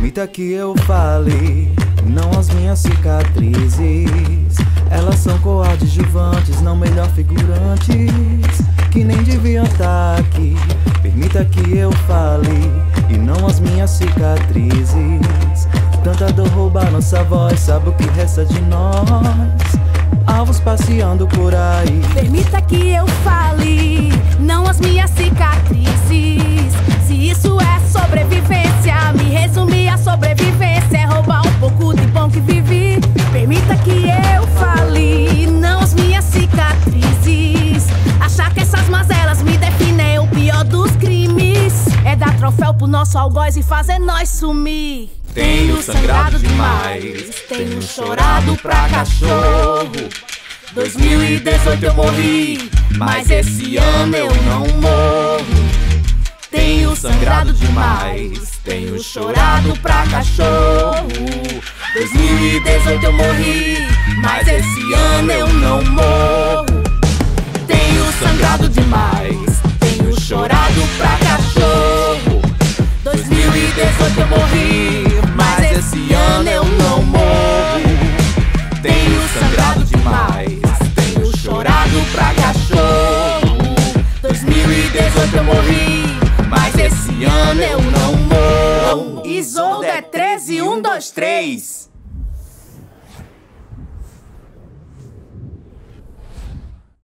Permita que eu fale, não as minhas cicatrizes. Elas são coadjuvantes, não melhor figurantes, que nem deviam estar aqui. Permita que eu fale, e não as minhas cicatrizes. Tanta dor rouba nossa voz, sabe o que resta de nós? Alvos passeando por aí. Permita que eu fale, não as minhas cicatrizes. Se isso é sobrevivência, me resumir a sobrevivência é roubar um pouco de bom que vivi. Permita que eu fale, não as minhas cicatrizes. Achar que essas mazelas me definem é o pior dos crimes. É dar troféu pro nosso algoz e fazer nós sumir. Tenho sangrado demais, tenho chorado pra cachorro. 2018 eu morri, mas esse ano eu não morro. Tenho sangrado demais, tenho chorado pra cachorro. 2018 eu morri, mas esse ano eu não morro. Tenho sangrado demais, tenho chorado pra cachorro. 2018 eu morri, mas esse ano eu não morro. Tenho sangrado demais, tenho chorado pra cachorro. 2018 eu morri, mas esse ano eu não morro. Isolda é 13, 1, 2, 3.